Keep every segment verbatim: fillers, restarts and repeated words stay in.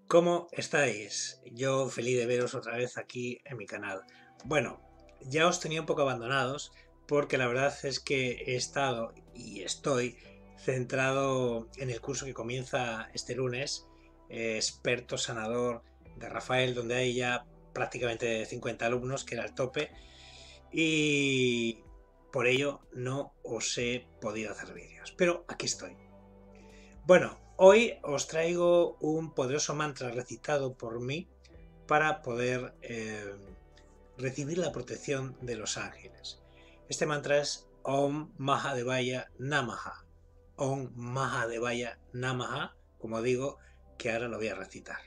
¿Cómo estáis? Yo feliz de veros otra vez aquí en mi canal. Bueno, ya os tenía un poco abandonados porque la verdad es que he estado y estoy centrado en el curso que comienza este lunes, eh, experto sanador de Rafael, donde hay ya prácticamente cincuenta alumnos, que era el tope, y por ello no os he podido hacer vídeos, pero aquí estoy. Bueno, hoy os traigo un poderoso mantra recitado por mí para poder eh, recibir la protección de los ángeles. Este mantra es Om Mahadevaya Namaha. Om Mahadevaya Namaha, como digo, que ahora lo voy a recitar.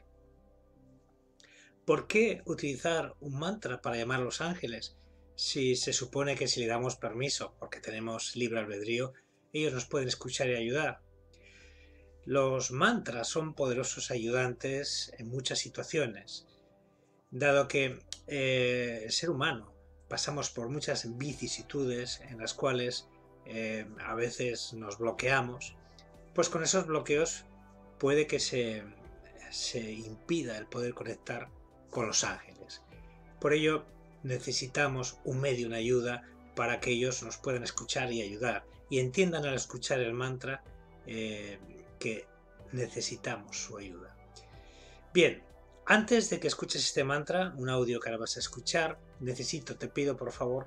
¿Por qué utilizar un mantra para llamar a los ángeles si se supone que si le damos permiso, porque tenemos libre albedrío, ellos nos pueden escuchar y ayudar? Los mantras son poderosos ayudantes en muchas situaciones, dado que eh, el ser humano pasamos por muchas vicisitudes en las cuales eh, a veces nos bloqueamos, pues con esos bloqueos puede que se, se impida el poder conectar con los ángeles. Por ello necesitamos un medio, una ayuda, para que ellos nos puedan escuchar y ayudar y entiendan al escuchar el mantra eh, que necesitamos su ayuda. Bien, antes de que escuches este mantra, un audio que ahora vas a escuchar, necesito, te pido por favor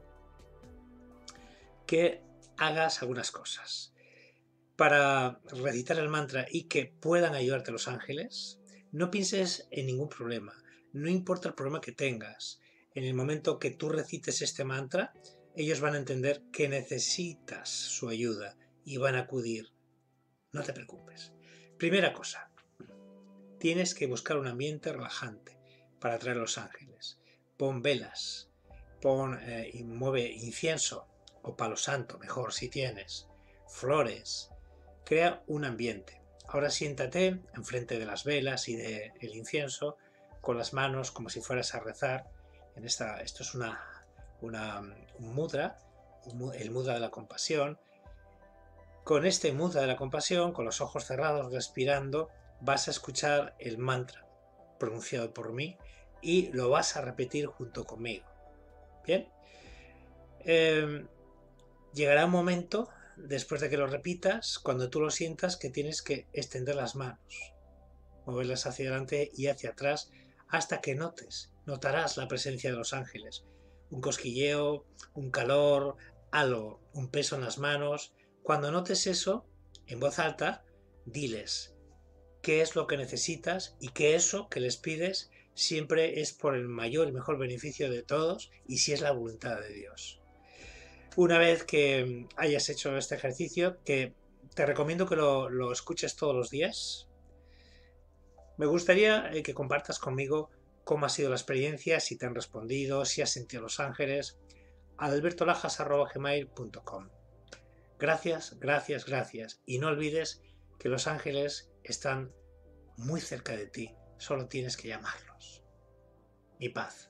que hagas algunas cosas. Para recitar el mantra y que puedan ayudarte los ángeles, no pienses en ningún problema, no importa el problema que tengas. En el momento que tú recites este mantra, ellos van a entender que necesitas su ayuda y van a acudir. No te preocupes. Primera cosa, tienes que buscar un ambiente relajante para atraer a los ángeles. Pon velas, pon eh, y mueve incienso o palo santo, mejor si tienes, flores. Crea un ambiente. Ahora siéntate enfrente de las velas y del incienso con las manos como si fueras a rezar. En esta, esto es una, una, un mudra, el mudra de la compasión. Con este mudra de la compasión, con los ojos cerrados, respirando, vas a escuchar el mantra pronunciado por mí y lo vas a repetir junto conmigo. Bien, eh, llegará un momento después de que lo repitas, cuando tú lo sientas, que tienes que extender las manos, moverlas hacia adelante y hacia atrás hasta que notes, notarás la presencia de los ángeles, un cosquilleo, un calor, algo, un peso en las manos. Cuando notes eso, en voz alta, diles qué es lo que necesitas y que eso que les pides siempre es por el mayor y mejor beneficio de todos y si es la voluntad de Dios. Una vez que hayas hecho este ejercicio, que te recomiendo que lo, lo escuches todos los días, me gustaría que compartas conmigo cómo ha sido la experiencia, si te han respondido, si has sentido los ángeles, a alberto lajas arroba gmail punto com. Gracias, gracias, gracias. Y no olvides que los ángeles están muy cerca de ti, solo tienes que llamarlos. Mi paz.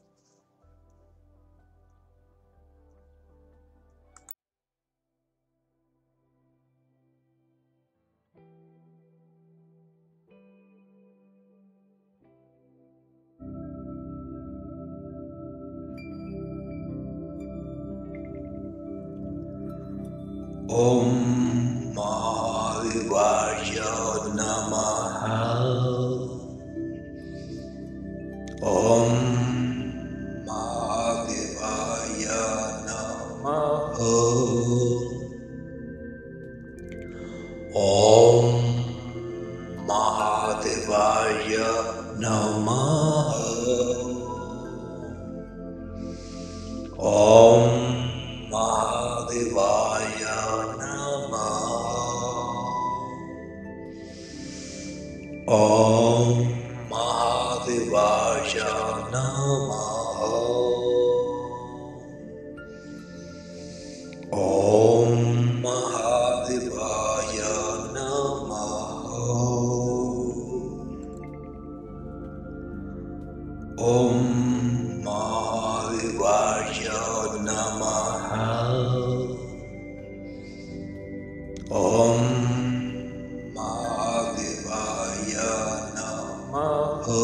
Om Mahadevaya Namaha. Om Mahadevaya Namaha. Om Mahadevaya Namaha. Om Mahadevaya Om Mahadevaya Namaha. Om Mahadevaya Namaha. Om Mahadevaya Namaha. Om Mahadevaya Namaha.